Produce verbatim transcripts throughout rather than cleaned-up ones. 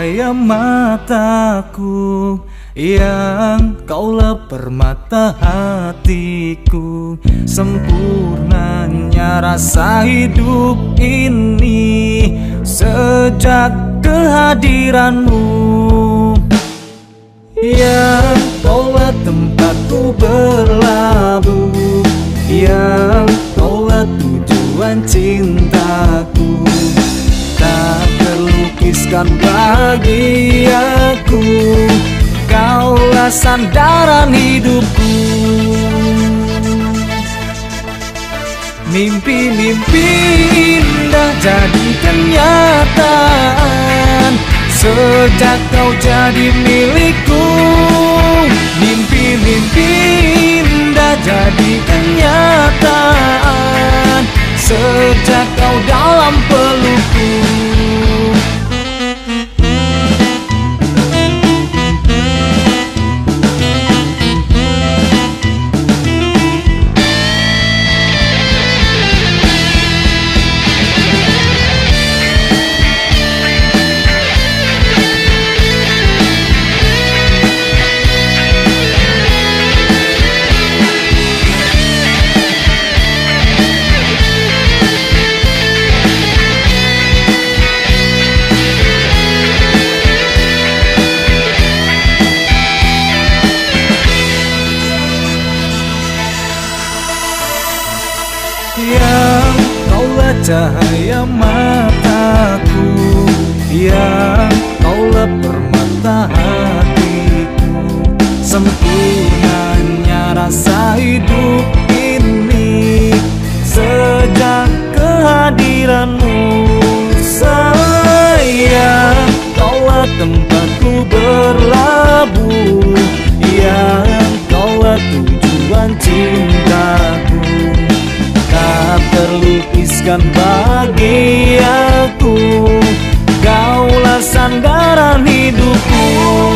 cahaya mataku, yang kau lepar mata hatiku. Sempurnanya rasa hidup ini sejak kehadiranmu, yang kaulah tempatku berlabuh, yang kaulah tujuan cintaku. Tak terlukiskan bagi aku, kaulah sandaran hidupku. Mimpi-mimpi indah jadi kenyataan sejak kau jadi milikku. Mimpi-mimpi indah jadi kenyataan sejak kau dalam pelukku. Yang kaulah cahaya mataku, yang kaulah permata hatiku. Sempurnanya rasa hidup ini sejak kehadiranmu. Sayang, kaulah tempatku berlabuh, yang kaulah tujuan cintaku. Tak terlukiskan bagi aku, kaulah sandaran hidupku.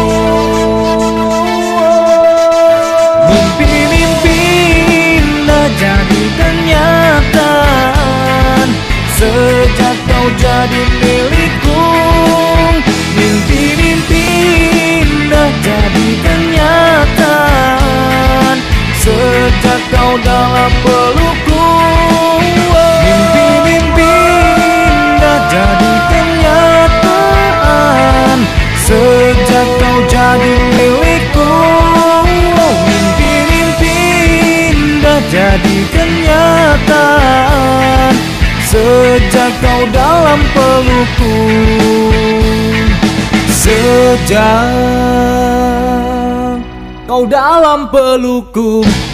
Mimpi-mimpi indah jadi kenyataan sejak kau jadi milikku. Mimpi-mimpi indah jadi kenyataan sejak kau dalam pelukku. Mimpi-mimpi indah jadi kenyataan sejak kau jadi milikku. Mimpi-mimpi indah jadi kenyataan sejak kau dalam pelukku. Sejak kau dalam pelukku.